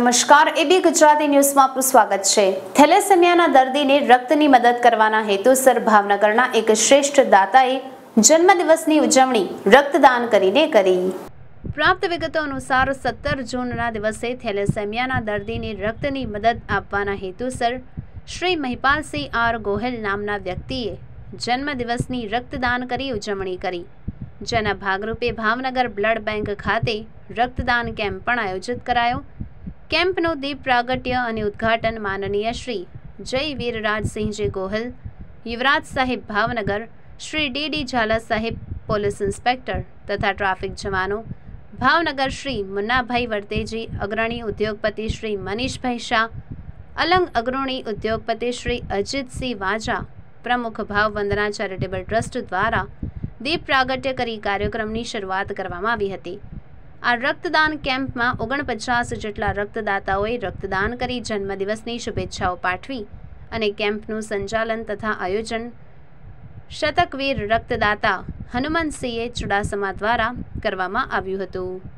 નમસ્કાર, એબી ગુજરાતી ન્યૂઝમાં આપનું સ્વાગત છે। થેલેસેમિયાના દર્દીને રક્તની મદદ કરવાના હેતુસર ભાવનગરના એક શ્રેષ્ઠ દાતાએ જન્મદિવસની ઉજવણી રક્તદાન કરીને કરી। પ્રાપ્ત વિગતો અનુસાર 17 જૂનના દિવસે થેલેસેમિયાના દર્દીને રક્તની મદદ આપવાના હેતુસર શ્રી મહિપાલસિંહ આર ગોહિલ નામના વ્યક્તિએ જન્મદિવસની રક્તદાન કરી ઉજવણી કરી, જેના ભાગરૂપે ભાવનગર બ્લડ બેંક ખાતે રક્તદાન કેમ્પ પણ આયોજિત કરાયો। કેમ્પનું દીપ પ્રાગટ્ય અને ઉદ્ઘાટન માનનીય શ્રી જય વીરરાજસિંહજી ગોહિલ, યુવરાજ સાહેબ ભાવનગર, શ્રી ડી ઝાલા સાહેબ પોલીસ ઇન્સ્પેક્ટર તથા ટ્રાફિક જવાનો, ભાવનગર શ્રી મુન્નાભાઈ વર્તેજી, અગ્રણી ઉદ્યોગપતિ શ્રી મનીષભાઈ શાહ, અલંગ અગ્રણી ઉદ્યોગપતિ શ્રી અજીતસિંહ વાજા, પ્રમુખ ભાવ વંદના ચેરિટેબલ ટ્રસ્ટ દ્વારા દીપ પ્રાગટ્ય કરી કાર્યક્રમની શરૂઆત કરવામાં આવી હતી। આ રક્તદાન કેમ્પમાં 49 જેટલા રક્તદાતાઓએ રક્તદાન કરી જન્મદિવસની શુભેચ્છાઓ પાઠવી અને કેમ્પનું સંચાલન તથા આયોજન શતકવીર રક્તદાતા હનુમંતસિંહ ચુડાસમા દ્વારા કરવામાં આવ્યું હતું।